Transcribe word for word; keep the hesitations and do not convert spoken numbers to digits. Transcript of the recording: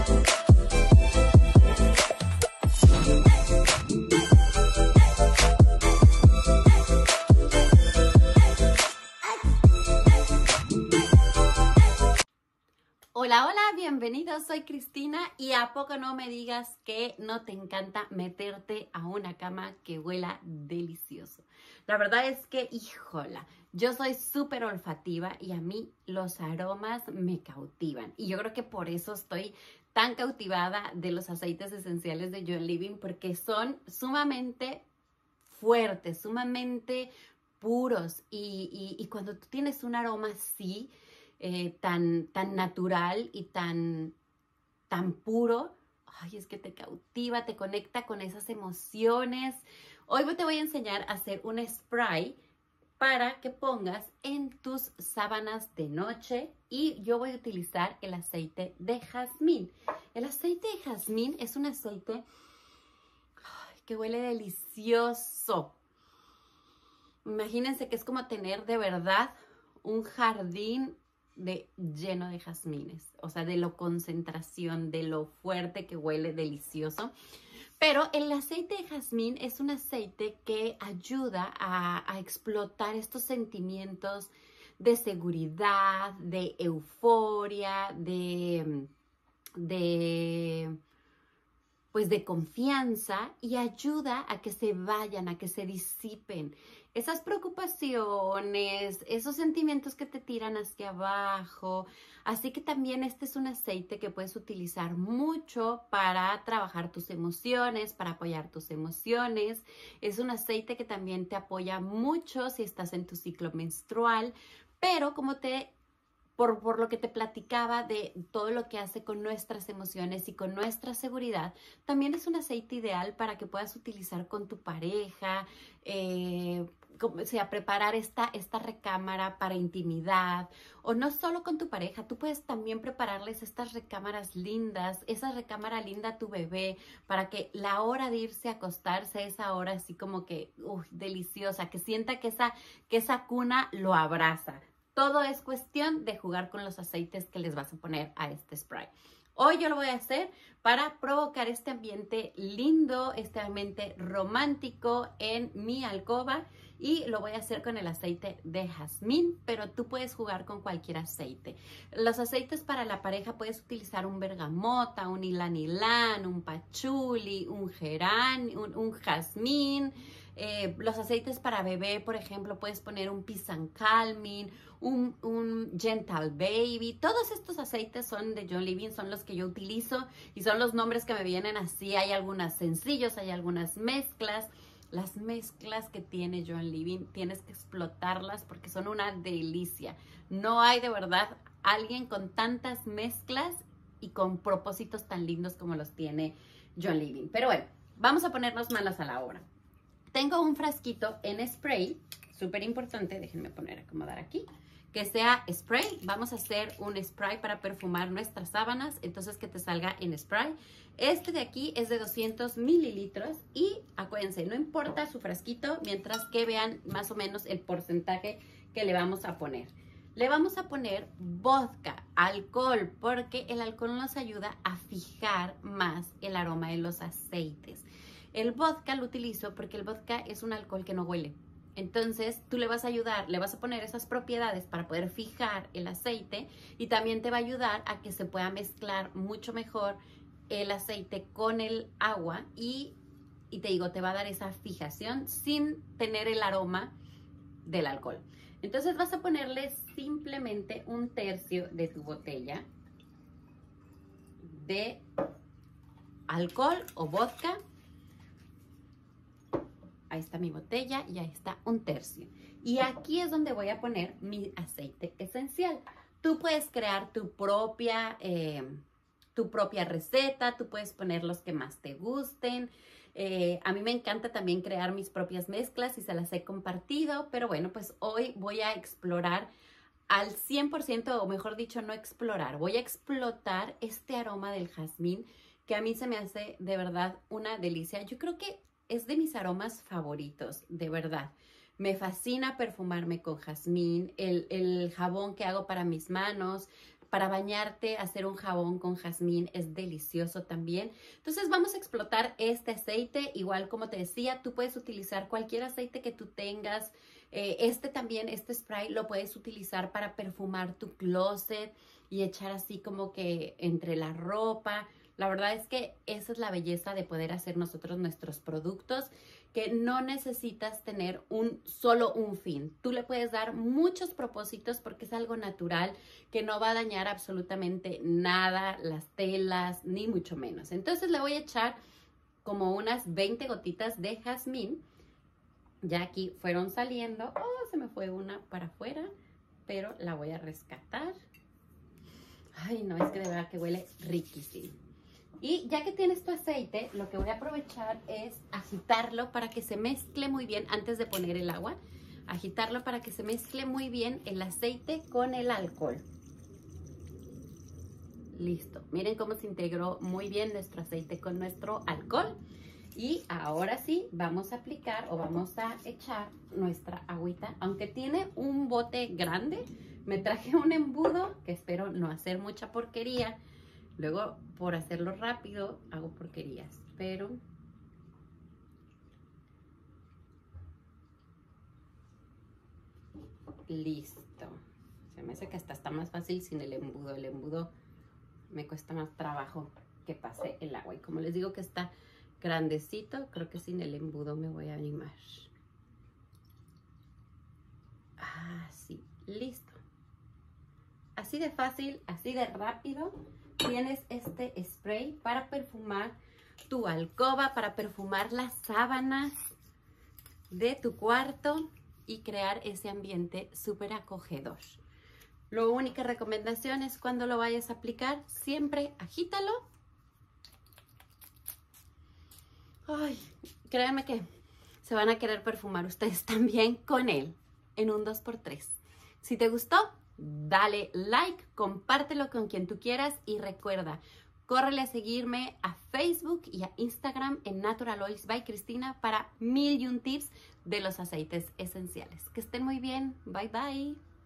Hola, hola, bienvenidos, soy Cristina y a poco no me digas que no te encanta meterte a una cama que huela delicioso. La verdad es que, híjola, yo soy súper olfativa y a mí los aromas me cautivan. Y yo creo que por eso estoy tan cautivada de los aceites esenciales de John Living, porque son sumamente fuertes, sumamente puros. Y, y, y cuando tú tienes un aroma así, Eh, tan, tan natural y tan, tan puro, ay, es que te cautiva, te conecta con esas emociones. Hoy te voy a enseñar a hacer un spray para que pongas en tus sábanas de noche y yo voy a utilizar el aceite de jazmín. El aceite de jazmín es un aceite ay, que huele delicioso. Imagínense que es como tener de verdad un jardín de lleno de jazmines, o sea, de lo concentración, de lo fuerte que huele delicioso. Pero el aceite de jazmín es un aceite que ayuda a, a explotar estos sentimientos de seguridad, de euforia, de, de pues de confianza y ayuda a que se vayan, a que se disipen esas preocupaciones, esos sentimientos que te tiran hacia abajo. Así que también este es un aceite que puedes utilizar mucho para trabajar tus emociones, para apoyar tus emociones. Es un aceite que también te apoya mucho si estás en tu ciclo menstrual, pero como te Por, por lo que te platicaba de todo lo que hace con nuestras emociones y con nuestra seguridad, también es un aceite ideal para que puedas utilizar con tu pareja, eh, como, o sea, preparar esta, esta recámara para intimidad, o no solo con tu pareja, tú puedes también prepararles estas recámaras lindas, esa recámara linda a tu bebé, para que la hora de irse a acostarse, esa hora así como que, uy, deliciosa, que sienta que esa, que esa cuna lo abraza. Todo es cuestión de jugar con los aceites que les vas a poner a este spray. Hoy yo lo voy a hacer para provocar este ambiente lindo, este ambiente romántico en mi alcoba y lo voy a hacer con el aceite de jazmín, pero tú puedes jugar con cualquier aceite. Los aceites para la pareja puedes utilizar un bergamota, un ylang ylang, un patchouli, un gerán, un, un jazmín. Eh, los aceites para bebé, por ejemplo, puedes poner un Peace and Calming, un, un Gentle Baby. Todos estos aceites son de John Living, son los que yo utilizo y son los nombres que me vienen así. Hay algunos sencillos, hay algunas mezclas. Las mezclas que tiene John Living tienes que explotarlas porque son una delicia. No hay de verdad alguien con tantas mezclas y con propósitos tan lindos como los tiene John Living. Pero bueno, vamos a ponernos manos a la obra. Tengo un frasquito en spray, súper importante, déjenme poner, acomodar aquí, que sea spray. Vamos a hacer un spray para perfumar nuestras sábanas, entonces que te salga en spray. Este de aquí es de doscientos mililitros y acuérdense, no importa su frasquito, mientras que vean más o menos el porcentaje que le vamos a poner. Le vamos a poner vodka, alcohol, porque el alcohol nos ayuda a fijar más el aroma de los aceites. El vodka lo utilizo porque el vodka es un alcohol que no huele. Entonces tú le vas a ayudar, le vas a poner esas propiedades para poder fijar el aceite y también te va a ayudar a que se pueda mezclar mucho mejor el aceite con el agua y, y te digo, te va a dar esa fijación sin tener el aroma del alcohol. Entonces vas a ponerle simplemente un tercio de tu botella de alcohol o vodka. Ahí está mi botella y ahí está un tercio. Y aquí es donde voy a poner mi aceite esencial. Tú puedes crear tu propia, eh, tu propia receta, tú puedes poner los que más te gusten. Eh, a mí me encanta también crear mis propias mezclas y se las he compartido, pero bueno, pues hoy voy a explorar al cien por ciento, o mejor dicho, no explorar, voy a explotar este aroma del jazmín que a mí se me hace de verdad una delicia. Yo creo que es de mis aromas favoritos, de verdad. Me fascina perfumarme con jazmín, el, el jabón que hago para mis manos, Para bañarte, hacer un jabón con jazmín es delicioso también. Entonces vamos a explotar este aceite. Igual como te decía, tú puedes utilizar cualquier aceite que tú tengas. Eh, este también, este spray lo puedes utilizar para perfumar tu closet y echar así como que entre la ropa. La verdad es que esa es la belleza de poder hacer nosotros nuestros productos, que no necesitas tener un solo un fin. Tú le puedes dar muchos propósitos porque es algo natural que no va a dañar absolutamente nada, las telas, ni mucho menos. Entonces le voy a echar como unas veinte gotitas de jazmín. Ya aquí fueron saliendo. Oh, se me fue una para afuera, pero la voy a rescatar. Ay, no, es que de verdad que huele riquísimo. Y ya que tienes tu aceite, lo que voy a aprovechar es agitarlo para que se mezcle muy bien antes de poner el agua. Agitarlo para que se mezcle muy bien el aceite con el alcohol. Listo. Miren cómo se integró muy bien nuestro aceite con nuestro alcohol. Y ahora sí, vamos a aplicar o vamos a echar nuestra agüita. Aunque tiene un bote grande, me traje un embudo que espero no hacer mucha porquería. Luego, por hacerlo rápido, hago porquerías, pero listo. Se me hace que hasta está más fácil sin el embudo. El embudo me cuesta más trabajo que pase el agua. Y como les digo que está grandecito, creo que sin el embudo me voy a animar. Así, listo. Así de fácil, así de rápido. Tienes este spray para perfumar tu alcoba, para perfumar las sábanas de tu cuarto y crear ese ambiente súper acogedor. La única recomendación es cuando lo vayas a aplicar, siempre agítalo. Ay, créanme que se van a querer perfumar ustedes también con él en un dos por tres. Si te gustó, dale like, compártelo con quien tú quieras y recuerda, córrele a seguirme a Facebook y a Instagram en Natural Oils by Cristina para mil y un tips de los aceites esenciales. Que estén muy bien. Bye, bye.